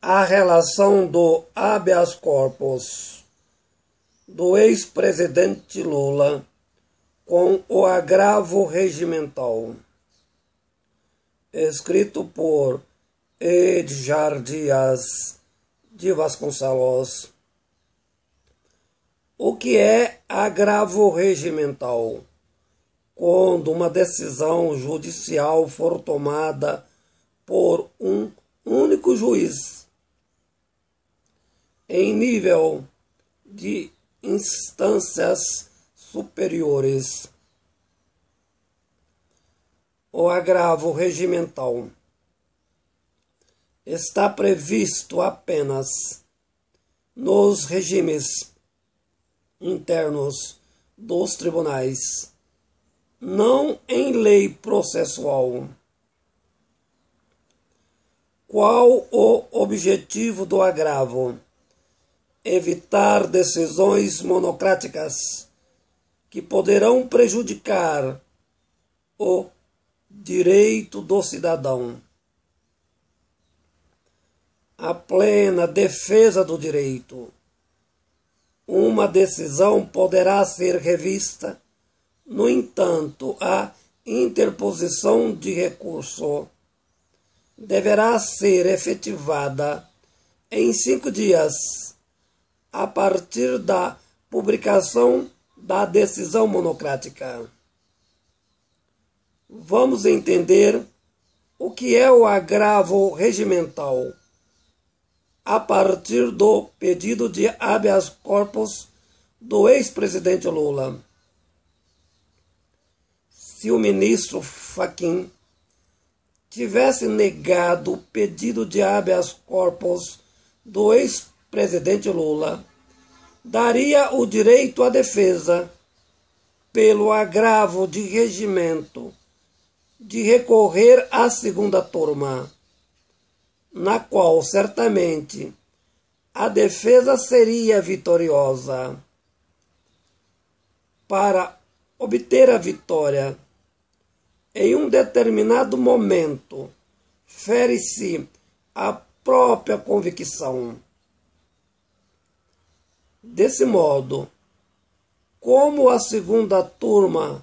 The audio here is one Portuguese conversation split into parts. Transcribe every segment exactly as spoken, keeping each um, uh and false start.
a relação do habeas corpus do ex-presidente Lula com o agravo regimental. Escrito por Edgar Dias de Vasconcelos. O que é agravo regimental? Quando uma decisão judicial for tomada por um único juiz em nível de instâncias superiores. O agravo regimental está previsto apenas nos regimes internos dos tribunais, não em lei processual. Qual o objetivo do agravo? Evitar decisões monocráticas que poderão prejudicar o direito do cidadão. A plena defesa do direito. Uma decisão poderá ser revista, no entanto, a interposição de recurso deverá ser efetivada em cinco dias, a partir da publicação da decisão monocrática. Vamos entender o que é o agravo regimental a partir do pedido de habeas corpus do ex-presidente Lula. Se o ministro Fachin tivesse negado o pedido de habeas corpus do ex-presidente Lula, daria o direito à defesa, pelo agravo de regimento, de recorrer à segunda turma, na qual certamente a defesa seria vitoriosa. Para obter a vitória, em um determinado momento, fere-se a própria convicção. Desse modo, como a segunda turma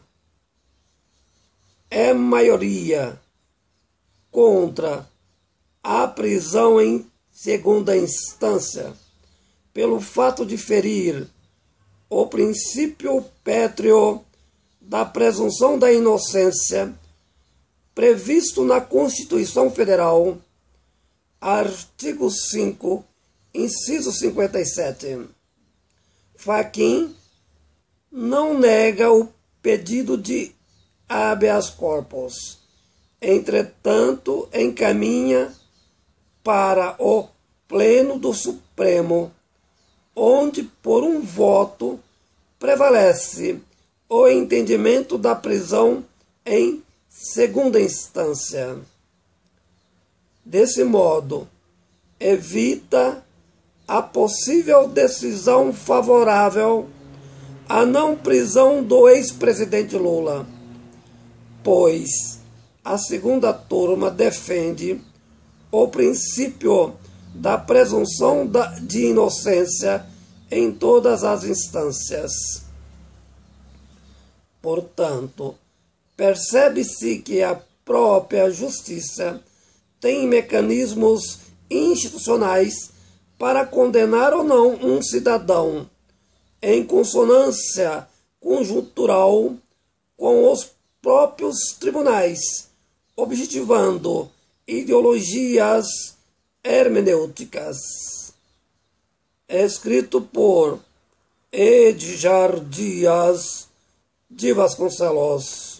é maioria contra a prisão em segunda instância, pelo fato de ferir o princípio pétreo da presunção da inocência, previsto na Constituição Federal, artigo cinco, inciso cinquenta e sete. Fachin não nega o pedido de habeas corpus, entretanto, encaminha para o Pleno do Supremo, onde, por um voto, prevalece o entendimento da prisão em segunda instância. Desse modo, evita a possível decisão favorável à não prisão do ex-presidente Lula, pois a segunda turma defende o princípio da presunção de inocência em todas as instâncias. Portanto, percebe-se que a própria justiça tem mecanismos institucionais para condenar ou não um cidadão em consonância conjuntural com os próprios tribunais, objetivando ideologias hermenêuticas. Escrito por Edgar Dias de Vasconcelos.